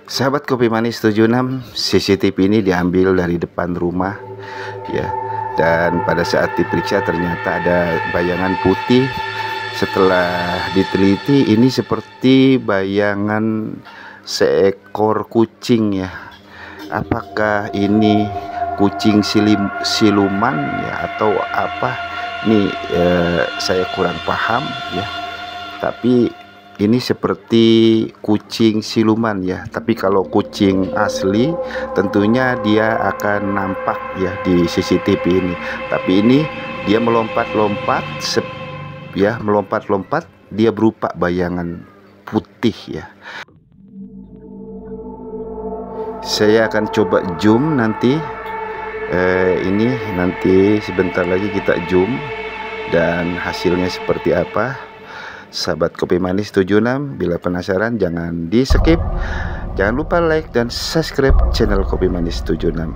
Sahabat Kopi Manis 76, CCTV ini diambil dari depan rumah ya. Dan pada saat diperiksa ternyata ada bayangan putih. Setelah diteliti ini seperti bayangan seekor kucing ya. Apakah ini kucing siluman ya atau apa? Ini saya kurang paham ya. Tapi ini seperti kucing siluman ya. Tapi kalau kucing asli tentunya dia akan nampak ya di CCTV ini. Tapi ini dia melompat-lompat ya, melompat-lompat, dia berupa bayangan putih ya. Saya akan coba zoom nanti. Ini nanti sebentar lagi kita zoom dan hasilnya seperti apa. Sahabat Kopi Manis 76, bila penasaran jangan di skip. Jangan lupa like dan subscribe channel Kopi Manis 76.